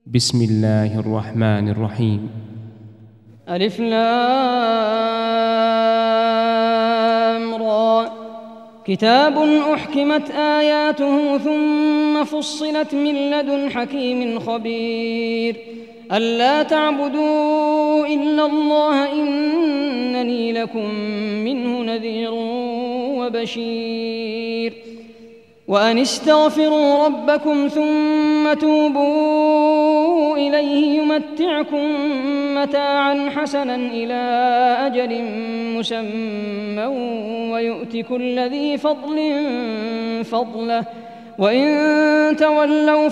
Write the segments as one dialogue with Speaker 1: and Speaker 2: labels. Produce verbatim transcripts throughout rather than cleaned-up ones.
Speaker 1: بسم الله الرحمن الرحيم.
Speaker 2: ألف لام را. كتاب أحكمت آياته ثم فصلت من لدن حكيم خبير ألا تعبدوا إلا الله إنني لكم منه نذير وبشير وأن استغفروا ربكم ثم توبوا إليه يمتعكم متاعا حسنا إلى أجل مسمى ويؤت كل ذي فضل فضله وإن تولوا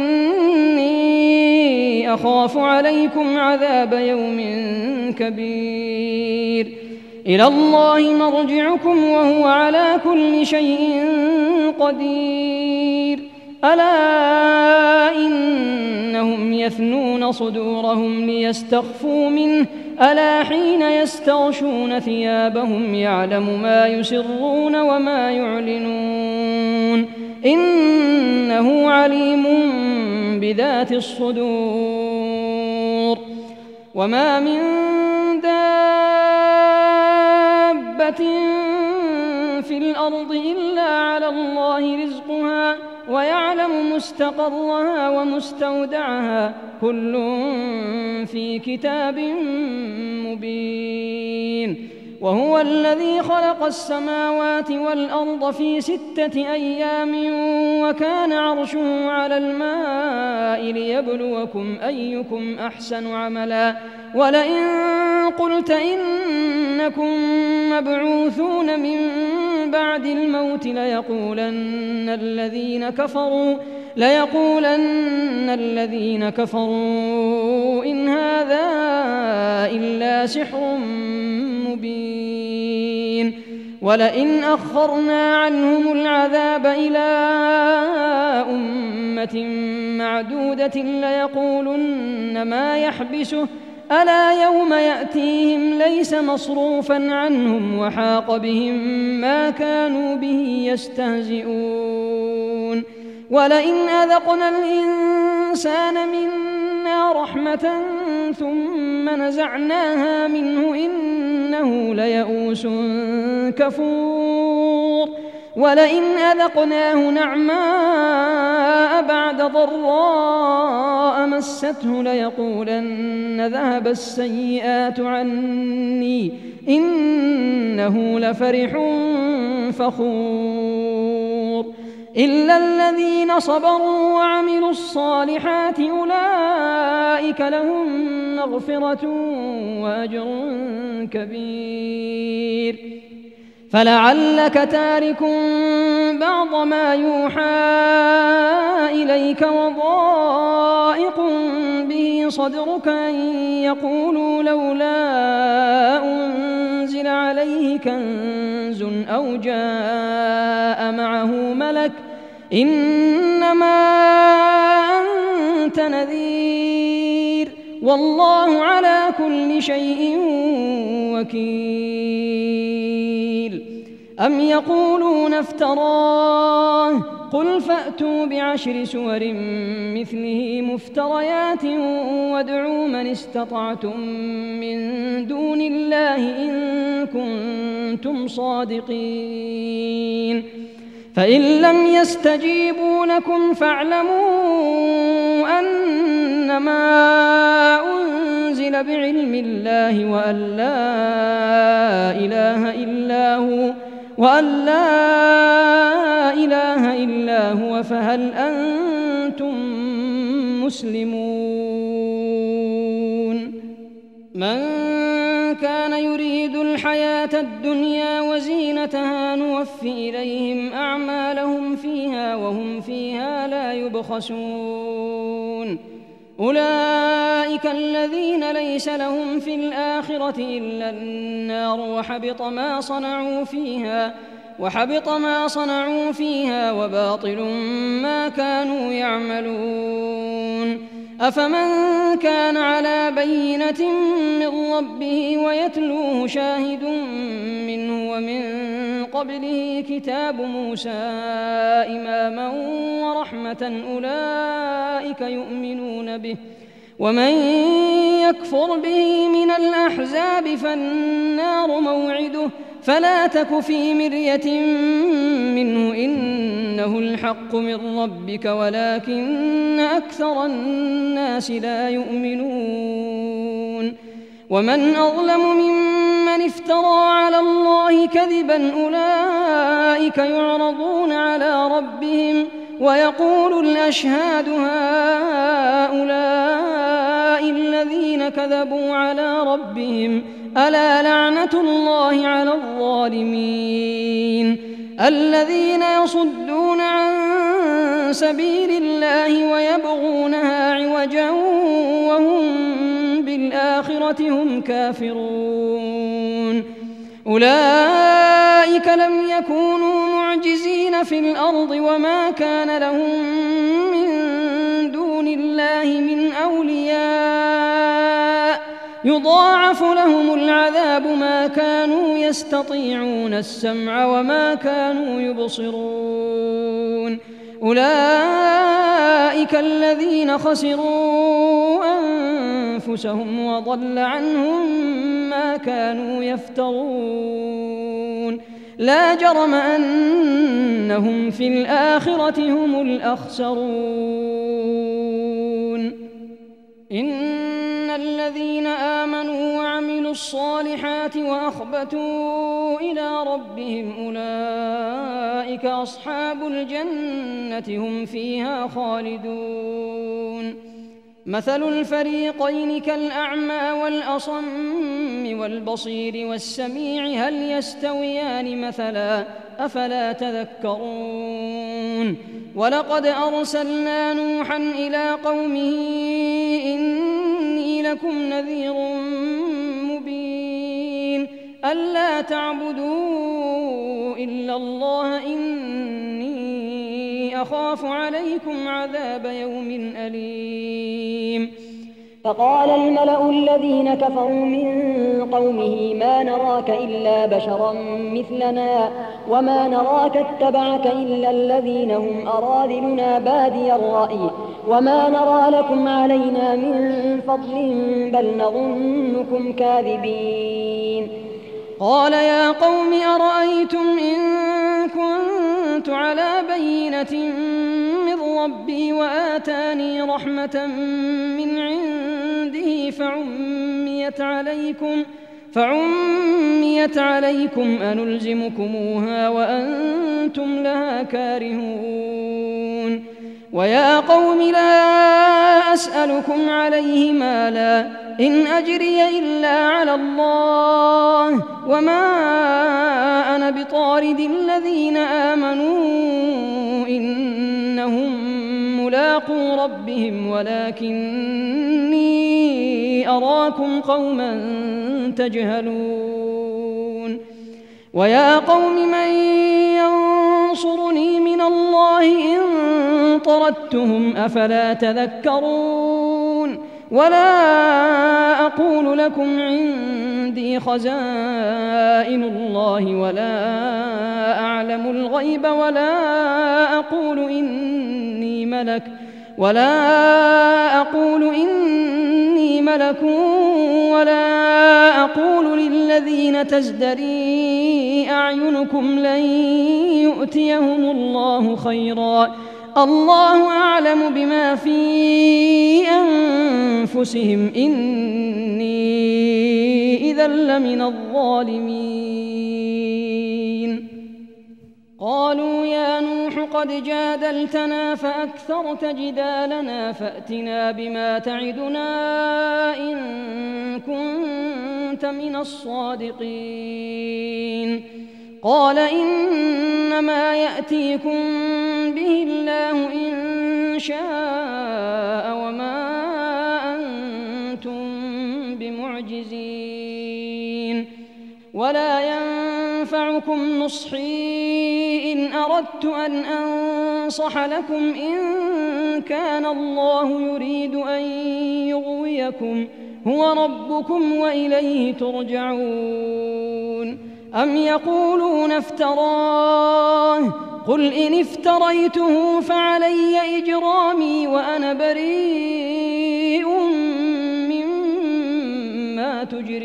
Speaker 2: فإني أخاف عليكم عذاب يوم كبير إلى الله مرجعكم وهو على كل شيء قدير ألا إنهم يثنون صدورهم ليستخفوا منه ألا حين يستغشون ثيابهم يعلم ما يسرون وما يعلنون إنه عليم بذات الصدور وما من دابة في الأرض إلا على الله رزقها ويعلم مستقرها ومستودعها كل في كتاب مبين وهو الذي خلق السماوات والأرض في ستة أيام وكان عرشه على الماء ليبلوكم أيكم أحسن عملا ولئن قلت إنكم مبعوثون من بعد الموت ليقولن الذين كفروا ليقولن الذين كفروا إن هذا إلا سحر مبين ولئن أخرنا عنهم العذاب إلى أمة معدودة ليقولن ما يحبسه ألا يوم يأتيهم ليس مصروفا عنهم وحاق بهم ما كانوا به يستهزئون ولئن أذقنا الإنسان منا رحمة ثم نزعناها منه إنه ليئوس كفور ولئن أذقناه نعماء بعد ضراء مسته ليقولن ذهب السيئات عني إنه لفرح فخور إلا الذين صبروا وعملوا الصالحات أولئك لهم مغفرة وأجر كبير فلعلك تارك بعض ما يوحى إليك وضائق به صدرك أن يقولوا لولا أنزل عليه كنز أو جاء معه ملك إنما أنت نذير والله على كل شيء وكيل أم يقولون افتراه قل فأتوا بعشر سور مثله مفتريات وادعوا من استطعتم من دون الله إن كنتم صادقين فإن لم يستجيبوا لكم فاعلموا أنما أنزل بعلم الله وأن لا إله إلا هو وأن لا إله إلا هو فهل أنتم مسلمون من كان يريد الحياة الدنيا وزينتها نوفي إليهم أعمالهم فيها وهم فيها لا يبخسون أولئك الذين ليس لهم في الآخرة إلا النار وحبط ما صنعوا فيها وحبط ما صنعوا فيها وباطل ما كانوا يعملون أفمن كان على بينة من ربه ويتلوه شاهد منه ومن قبله كتاب موسى إماما ورحمة أولئك يؤمنون به ومن يكفر به من الأحزاب فالنار موعده فلا تك في مرية منه إنه الحق من ربك ولكن أكثر الناس لا يؤمنون ومن أظلم ممن افترى على الله كذبا أولئك يعرضون على ربهم ويقول الأشهاد هؤلاء الذين كذبوا على ربهم ألا لعنة الله على الظالمين الذين يصدون عن سبيل الله ويبغونها عوجا وهم بالآخرة هم كافرون أولئك لم يكونوا معجزين في الأرض وما كان لهم من دون الله من أولياء يضاعف لهم العذاب ما كانوا يستطيعون السمع وما كانوا يبصرون أولئك الذين خسروا أنفسهم وضل عنهم ما كانوا يفترون لا جرم أنهم في الآخرة هم الأخسرون إن الذين آمنوا وعملوا الصالحات وأخبتوا إلى ربهم أولئك أصحاب الجنة هم فيها خالدون مثل الفريقين كالأعمى والأصم والبصير والسميع هل يستويان مثلا أفلا تذكرون ولقد أرسلنا نوحا إلى قومه إني لكم نذير مبين ألا تعبدوا إلا الله إني أخاف عليكم عذاب يوم أليم
Speaker 3: فقال الملأ الذين كفروا من قومه ما نراك إلا بشرا مثلنا وما نراك اتبعك إلا الذين هم أراذلنا بادي الرأي وما نرى لكم علينا من فضل بل نظنكم كاذبين
Speaker 2: قال يا قوم أرأيتم إن كنت على بينة من ربي وآتاني رحمة من عنده فعميت عليكم فعميت عليكم أنلزمكموها وأنتم لها كارهون ويا قوم لا أسألكم عليه مالا إن أجري إلا على الله وما أنا بطارد الذين آمنوا إنهم ملاقو ربهم ولكني أراكم قوما تجهلون ويا قوم من ينصرني من الله إن طردتهم أفلا تذكرون ولا أقول لكم عندي خزائن الله ولا أعلم الغيب ولا أقول إني ملك ولا أقول إني ملك ولا أقول للذين تزدري أعينكم لن يؤتيهم الله خيرا الله أعلم بما في أنفسهم إني إذا لمن الظالمين قالوا يا نوح قد جادلتنا فأكثرت جدالنا فأتنا بما تعدنا إن كنت من الصادقين قال إنما يأتيكم به الله إن شاء وما أنتم بمعجزين ولا ينفعكم نصحي إن أردت أن أنصح لكم إن كان الله يريد أن يغويكم هو ربكم وإليه ترجعون أم يقولون افتراه قل إن افتريته فعلي إجرامي وأنا بريء مما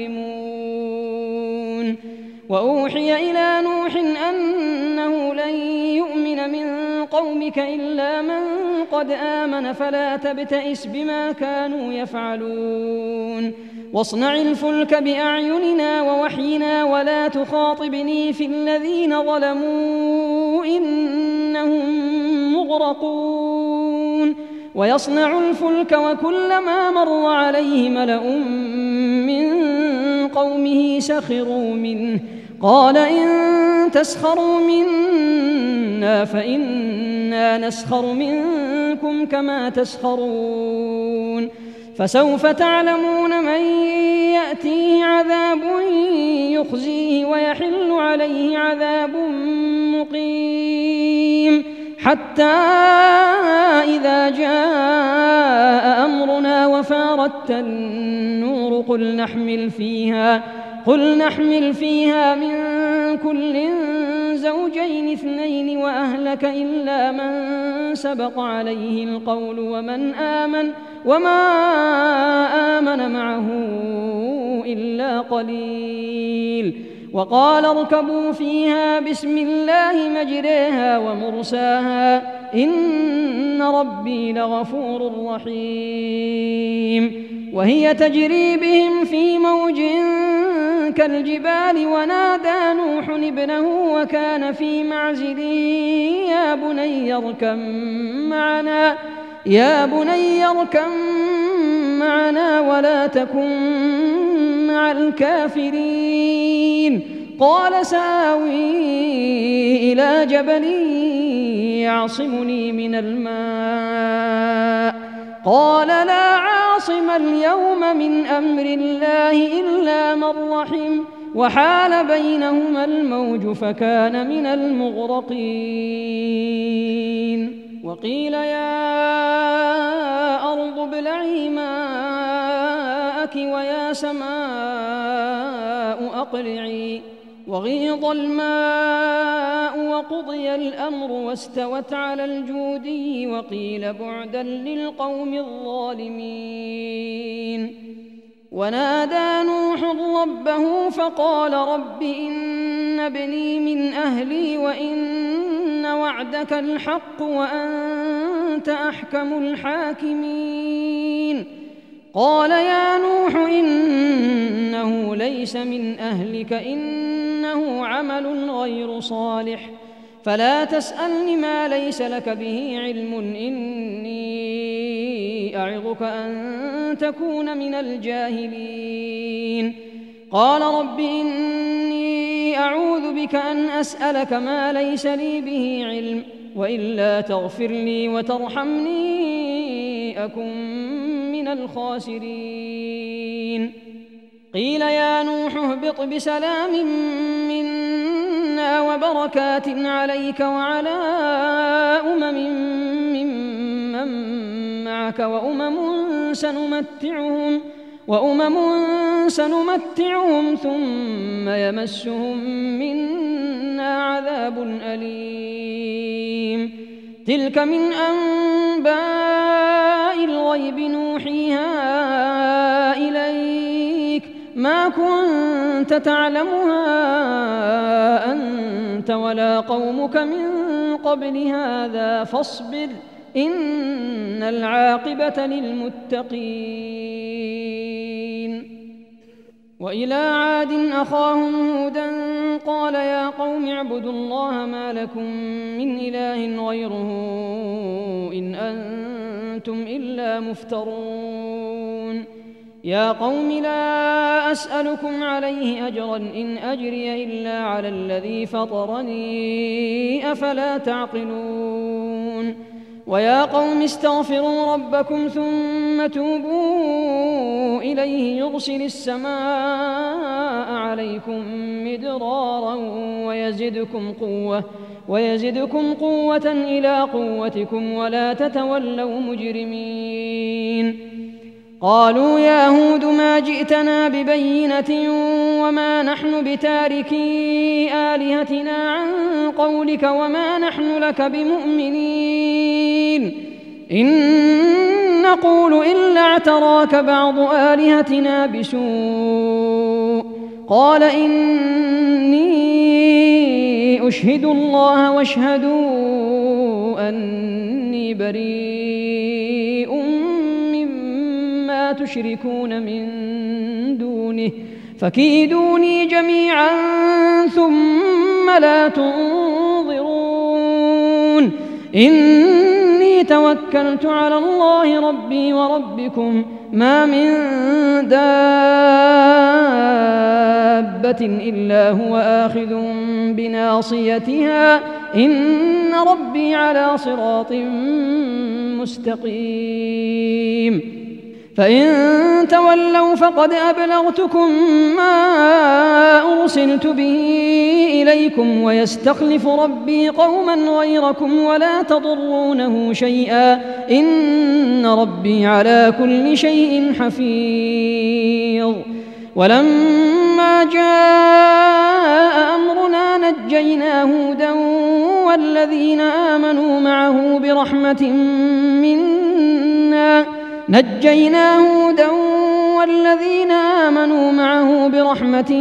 Speaker 2: تجرمون وأوحي إلى نوح أنه لن يؤمن من قومك إلا من قد آمن فلا تبتئس بما كانوا يفعلون واصنع الفلك بأعيننا ووحينا ولا تخاطبني في الذين ظلموا إنهم مغرقون ويصنع الفلك وكلما مر عليه ملأ من قومه سخروا منه قال إن تسخروا منا فإنا نسخر منكم كما تسخرون فسوف تعلمون من يأتيه عذاب يخزيه ويحل عليه عذاب مقيم حتى إذا جاء أمرنا وفارت النور قل نحمل فيها قل نحمل فيها من كل زوجين اثنين وأهلك إلا من سبق عليه القول ومن آمن وما آمن معه إلا قليل وقال اركبوا فيها بسم الله مجريها ومرساها إن ربي لغفور رحيم وهي تجري بهم في موج كالجبال ونادى نوح ابنه وكان في معزل يا بني اركب معنا يا بني اركب معنا ولا تكن مع الكافرين قال سآوي إلى جبل يعصمني من الماء قال لا عاصم اليوم من أمر الله إلا من رحم وحال بينهما الموج فكان من المغرقين وقيل يا أرض ابلعي ماءك ويا سماء أقلعي وغيض الماء وقضي الأمر واستوت على الجودي وقيل بعدا للقوم الظالمين ونادى نوح ربه فقال رب إن ابني من أهلي وإن وعدك الحق وأنت أحكم الحاكمين قال يا نوح إنه ليس من أهلك إنه عمل غير صالح فلا تسألني ما ليس لك به علم إني أعظك أن تكون من الجاهلين قال رب إني أعوذ بك أن أسألك ما ليس لي به علم وإلا تغفر لي وترحمني أكن من الخاسرين قيل يا نوح اهبط بسلام منا وبركات عليك وعلى أمم ممن معك وأمم سنمتعهم وأمم سنمتعهم ثم يمسهم منا عذاب أليم تلك من أنباء الغيب نوحيها إليك ما كنت تعلمها أنت ولا قومك من قبل هذا فاصبر إن العاقبة للمتقين وإلى عاد أخاهم هودا قال يا قوم اعبدوا الله ما لكم من إله غيره إن أنتم إلا مفترون يا قوم لا أسألكم عليه أجرا إن أجري إلا على الذي فطرني أفلا تعقلون ويا قوم استغفروا ربكم ثم توبوا إليه يرسل السماء عليكم مدرارا ويزدكم قوة ويزدكم قوة إلى قوتكم ولا تتولوا مجرمين قالوا يا هود ما جئتنا ببينة وما نحن بتاركي آلهتنا عن قولك وما نحن لك بمؤمنين إن نقول إلا اعتراك بعض آلهتنا بسوء قال إني أشهد الله واشهدوا أني بريء مما تشركون من دونه فكيدوني جميعا ثم لا تنظرون إني توكلت على الله ربي وربكم ما من دابة إلا هو آخذ بناصيتها إن ربي على صراط مستقيم فإن تولوا فقد أبلغتكم ما أرسلت به إليكم ويستخلف ربي قوما غيركم ولا تضرونه شيئا إن ربي على كل شيء حفيظ ولما جاء أمرنا نجينا هودا والذين آمنوا معه برحمة منا نجينا هودا والذين آمنوا معه برحمة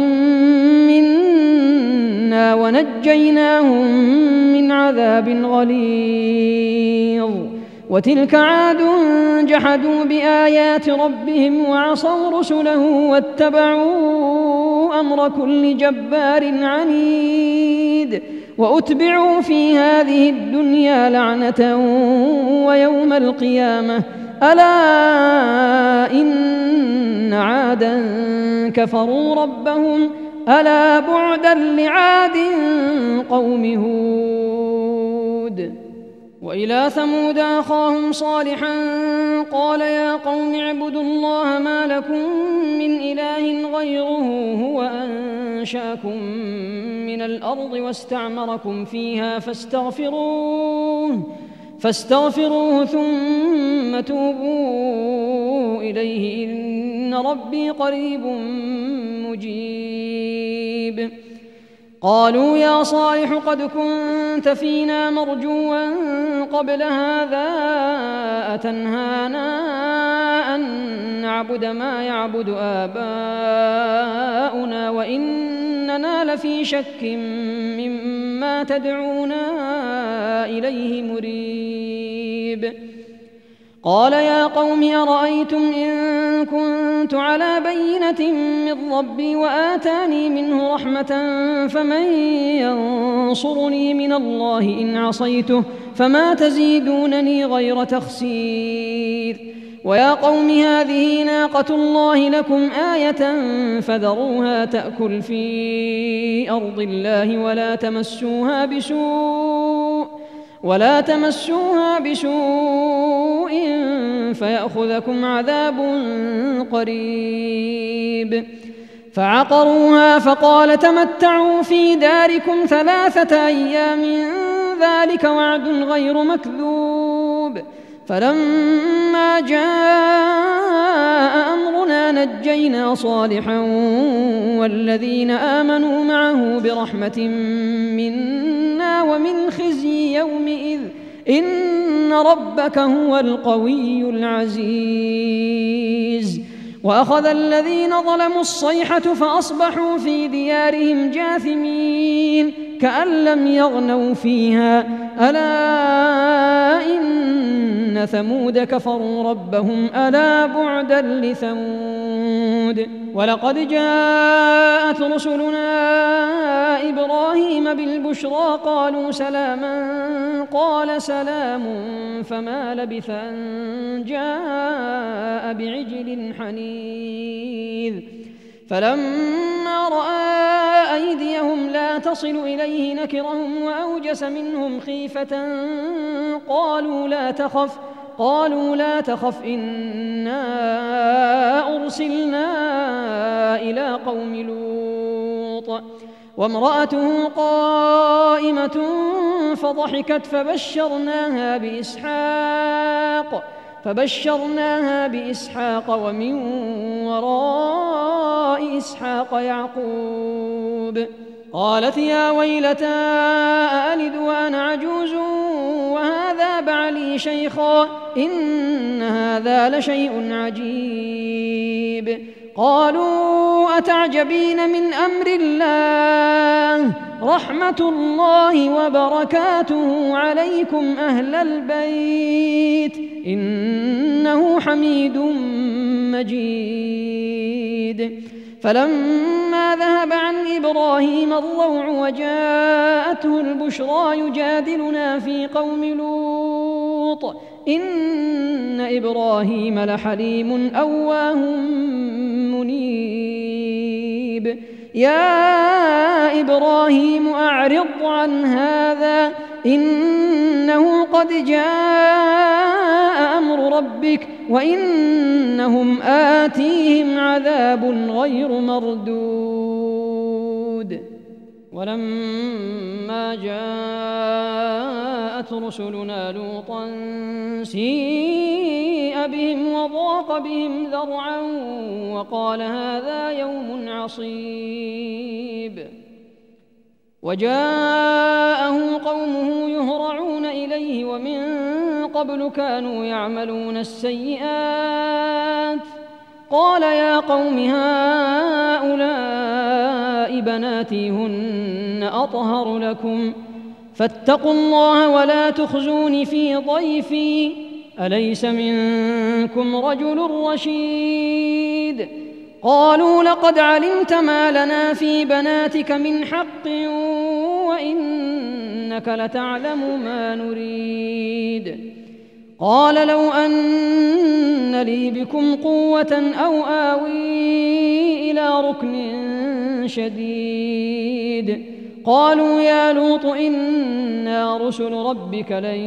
Speaker 2: منا ونجيناهم من عذاب غليظ وتلك عاد جحدوا بآيات ربهم وعصوا رسله واتبعوا أمر كل جبار عنيد وأتبعوا في هذه الدنيا لعنة ويوم القيامة ألا إن عادا كفروا ربهم ألا بعدا لعاد قوم هود وإلى ثمود أخاهم صالحا قال يا قوم اعبدوا الله ما لكم من إله غيره هو أنشأكم من الأرض واستعمركم فيها فاستغفروه فاستغفروه ثم توبوا إليه إن ربي قريب مجيب قالوا يا صالح قد كنت فينا مرجوا قبل هذا أتنهانا أن نعبد ما يعبد آباؤنا وإننا لفي شك مما تدعونا إليه مريب قال يا قوم أرأيتم إن كنت على بينة من ربي وآتاني منه رحمة فمن ينصرني من الله إن عصيته فما تزيدونني غير تخسير ويا قوم هذه ناقة الله لكم آية فذروها تأكل في أرض الله ولا تمسوها بسوء ولا تمسوها بسوء فيأخذكم عذاب قريب فعقروها فقال تمتعوا في داركم ثلاثة أيام ذلك وعد غير مكذوب فلما جاء أمرنا نجينا صالحا والذين آمنوا معه برحمة منا ومن خزي يومئذ إن ربك هو القوي العزيز وأخذ الذين ظلموا الصيحة فأصبحوا في ديارهم جاثمين كأن لم يغنوا فيها ألا إن ثمود كفروا ربهم ألا بعدا لثمود ولقد جاءت رسلنا إبراهيم بالبشرى قالوا سلاما قال سلام فما لبث أن جاء بعجل حنيذ فلما رأى أيديهم لا تصل إليه نكرهم وأوجس منهم خيفة قالوا لا تخف قالوا لا تخف إنا أرسلنا إلى قوم لوط وامرأته قائمة فضحكت فبشرناها بإسحاق فبشرناها بإسحاق ومن وراء إسحاق يعقوب. قالت يا ويلتى أألد وأنا عجوز وهذا بعلي شيخا إن هذا لشيء عجيب. قالوا أتعجبين من أمر الله رحمة الله وبركاته عليكم أهل البيت إنه حميد مجيد. فلما ذهب عن إبراهيم الروع وجاءته البشرى يجادلنا في قوم لوط إن إبراهيم لحليم أواه منيب. يا إبراهيم أعرض عن هذا إنه قد جاء أمر ربك وإنهم آتيهم عذاب غير مردود. ولما جاءت رسلنا لوطا سيء بهم وضاق بهم ذرعا وقال هذا يوم عصيب. وجاءه قومه يهرعون إليه ومن قبل كانوا يعملون السيئات. قال يا قوم هؤلاء بناتي هن أطهر لكم فاتقوا الله ولا تخزوني في ضيفي أليس منكم رجل رشيد. قالوا لقد علمت ما لنا في بناتك من حق وإنك لتعلم ما نريد. قال لو أن لي بكم قوة أو آوي إلى ركن شديد. قالوا يا لوط إنا رسل ربك لن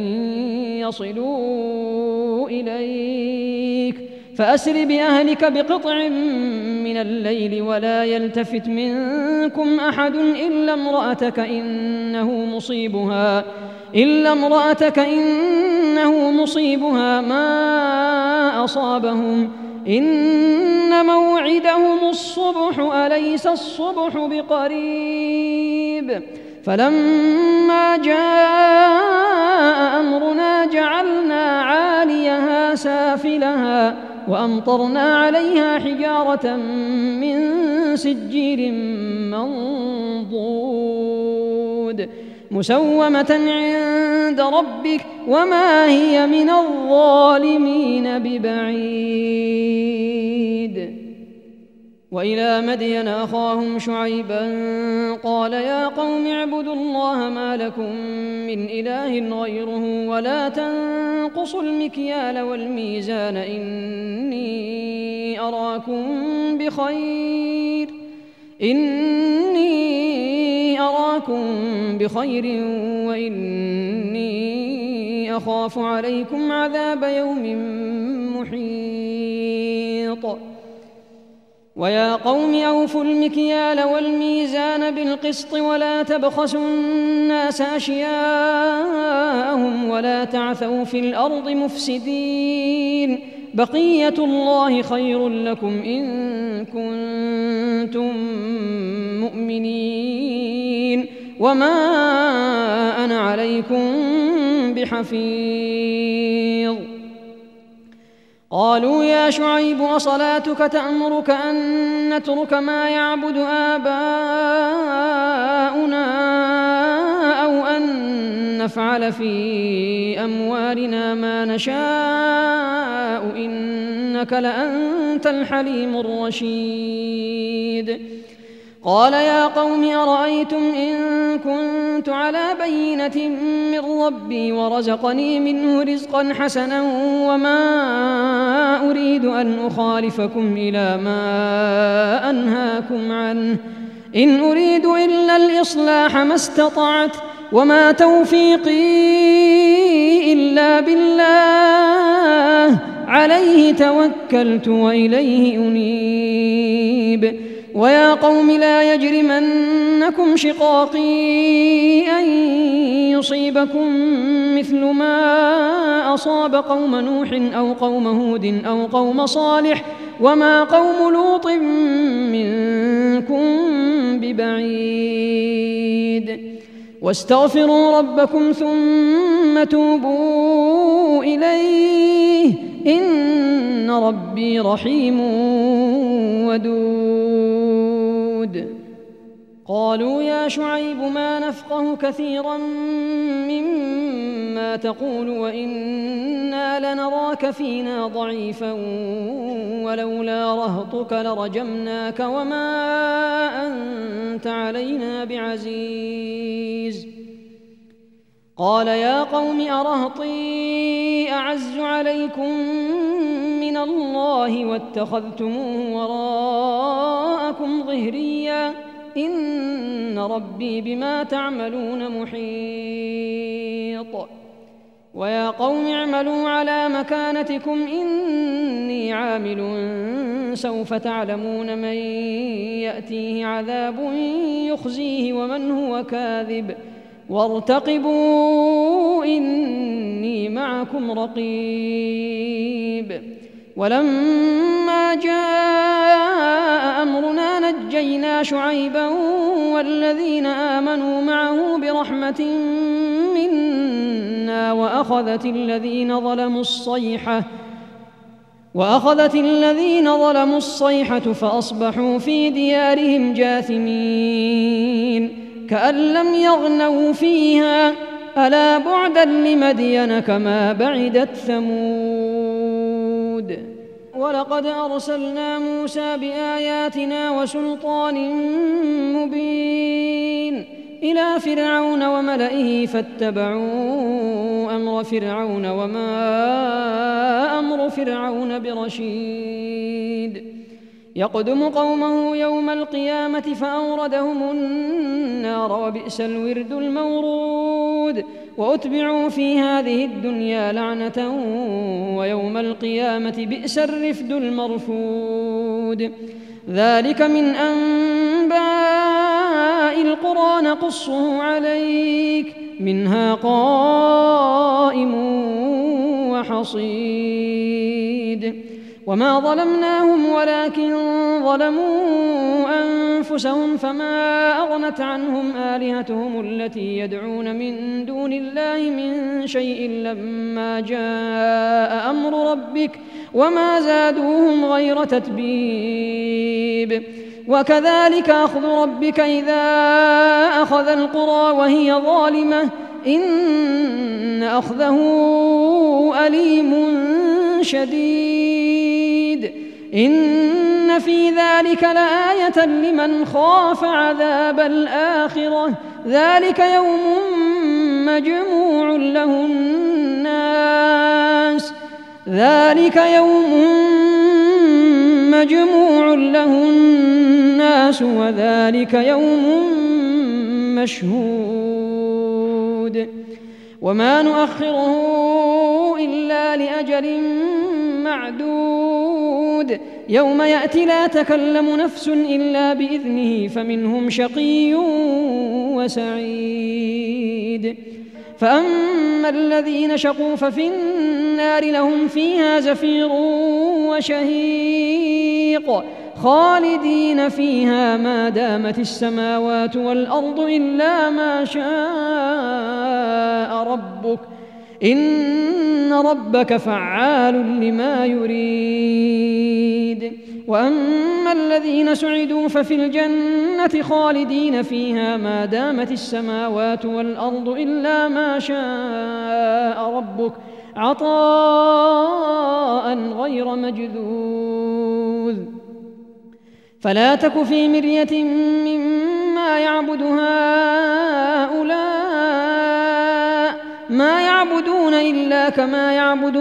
Speaker 2: يصلوا إليك فأسر بأهلك بقطع من الليل ولا يلتفت منكم أحد إلا امرأتك إنه مصيبها إلا امرأتك إنه مصيبها ما أصابهم إن موعدهم الصبح أليس الصبح بقريب. فلما جاء أمرنا جعلنا عاليها سافلها وأمطرنا عليها حجارة من سجيل منضود مسومة عند ربك وما هي من الظالمين ببعيد. وإلى مدين أخاهم شعيبا قال يا قوم اعبدوا الله ما لكم من إله غيره ولا تنقصوا المكيال والميزان إني أراكم بخير إني أراكم بخير وإني أخاف عليكم عذاب يوم محيط. ويا قوم أوفوا المكيال والميزان بالقسط ولا تبخسوا الناس أشياءهم ولا تعثوا في الأرض مفسدين بقية الله خير لكم إن كنتم مؤمنين وما أنا عليكم بحفيظ. قالوا يا شعيب أصلاتك تأمرك أن نترك ما يعبد آباؤنا أو أن نفعل في أموالنا ما نشاء إنك لأنت الحليم الرشيد. قال يا قوم أرأيتم إن كنت على بينة من ربي ورزقني منه رزقا حسنا وما أريد أن أخالفكم إلى ما أنهاكم عنه إن أريد إلا الإصلاح ما استطعت وما توفيقي إلا بالله عليه توكلت وإليه أنيب. ويا قوم لا يجرمنكم شقاقي أن يصيبكم مثل ما أصاب قوم نوح أو قوم هود أو قوم صالح وما قوم لوط منكم ببعيد واستغفروا ربكم ثم توبوا إليه إن ربي رحيم ودود. قالوا يا شعيب ما نفقه كثيرا مما تقول وإنا لنراك فينا ضعيفا ولولا رهطك لرجمناك وما أنت علينا بعزيز. قال يا قوم أرهطي أعز عليكم من الله واتخذتموه وراءكم ظهريا إن ربي بما تعملون محيط. ويا قوم اعملوا على مكانتكم إني عامل سوف تعلمون من يأتيه عذاب يخزيه ومن هو كاذب وارتقبوا إني معكم رقيب. ولما جاء أمرنا نجينا شعيبا والذين آمنوا معه برحمة منا وأخذت الذين ظلموا الصيحة وأخذت الذين ظلموا الصيحة فأصبحوا في ديارهم جاثمين كأن لم يغنوا فيها ألا بعدا لمدين كما بعدت ثمود. ولقد أرسلنا موسى بآياتنا وسلطان مبين إلى فرعون وملئه فاتبعوا أمر فرعون وما أمر فرعون برشيد. يقدم قومه يوم القيامة فأوردهم النار وبئس الورد المورود وأتبعوا في هذه الدنيا لعنة ويوم القيامة بئس الرفد المرفود. ذلك من أنباء القرى نقصه عليك منها قائم وحصيد. وما ظلمناهم ولكن ظلموا أنفسهم فما أغنت عنهم آلهتهم التي يدعون من دون الله من شيء لما جاء أمر ربك وما زادوهم غير تتبيب. وكذلك أخذ ربك إذا أخذ القرى وهي ظالمة إن أخذه أليم شديد. إن في ذلك لآية لمن خاف عذاب الآخرة ذلك يوم مجموع له الناس ذلك يوم مجموع له الناس وذلك يوم مشهود. وما نؤخره إلا لأجل معدود يوم يأتي لا تكلم نفس إلا بإذنه فمنهم شقي وسعيد. فأما الذين شقوا ففي النار لهم فيها زفير وشهيق خالدين فيها ما دامت السماوات والأرض إلا ما شاء ربك إن ربك فعال لما يريد. وأما الذين سعدوا ففي الجنة خالدين فيها ما دامت السماوات والأرض إلا ما شاء ربك عطاء غير مجذوذ. فلا تك في مرية مما يعبد هؤلاء ما يعبدون إلا كما يعبد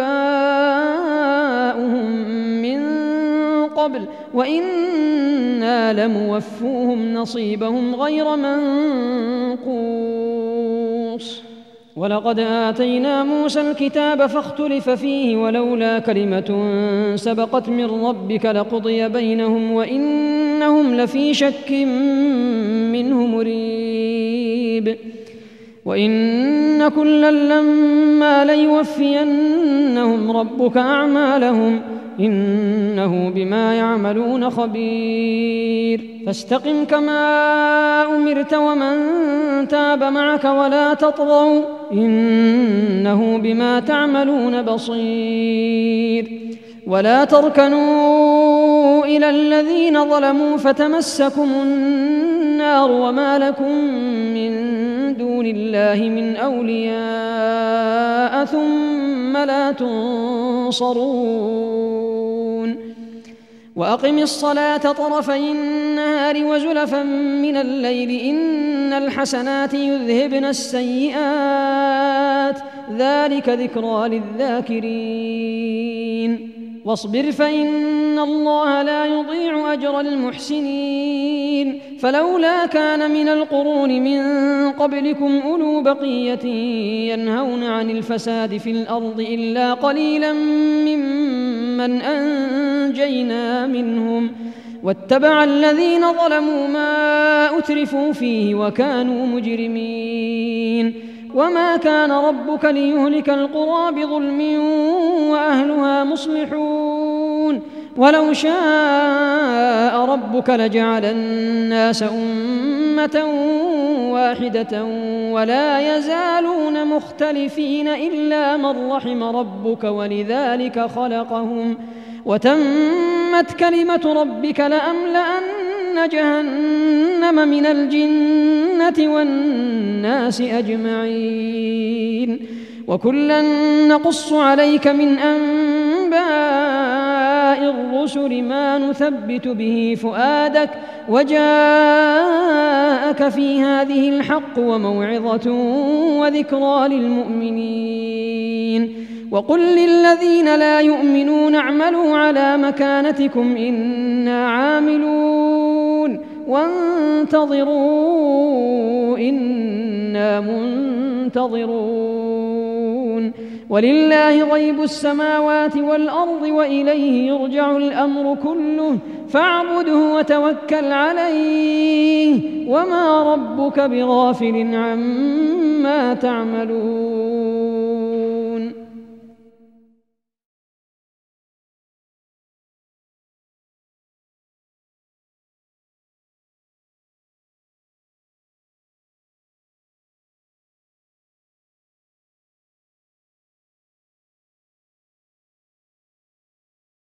Speaker 2: آباؤهم من قبل وإنا لموفوهم نصيبهم غير منقوص. ولقد آتينا موسى الكتاب فاختلف فيه ولولا كلمة سبقت من ربك لقضي بينهم وإنهم لفي شك منه مريب وإن كلا لما ليوفينهم ربك أعمالهم إنه بما يعملون خبير فاستقم كما أمرت ومن تاب معك ولا تطغوا إنه بما تعملون بصير ولا تركنوا إلى الذين ظلموا فتمسكم النار وما لكم من دون الله من أولياء ثم لا تنصرون وأقم الصلاة طرفي النهار وزلفا من الليل إن الحسنات يذهبن السيئات ذلك ذكرى للذاكرين واصبر فإن الله لا يضيع أجر المحسنين فلولا كان من القرون من قبلكم أولو بقية ينهون عن الفساد في الأرض إلا قليلا ممن أنجينا منهم واتبع الذين ظلموا ما أترفوا فيه وكانوا مجرمين وما كان ربك ليهلك القرى بظلم وأهلها مصلحون ولو شاء ربك لجعل الناس أمة واحدة ولا يزالون مختلفين إلا من رحم ربك ولذلك خلقهم وتمت كلمة ربك لأملأن جهنم من الجنة والناس أجمعين وكلا نقص عليك من أنباء الرسل ما نثبت به فؤادك وجاءك في هذه الحق وموعظة وذكرى للمؤمنين وقل للذين لا يؤمنون اعملوا على مكانتكم إنا عاملون وانتظروا إنا منتظرون ولله غيب السماوات والأرض وإليه يرجع الأمر كله فاعبده وتوكل عليه وما ربك بغافل عما تعملون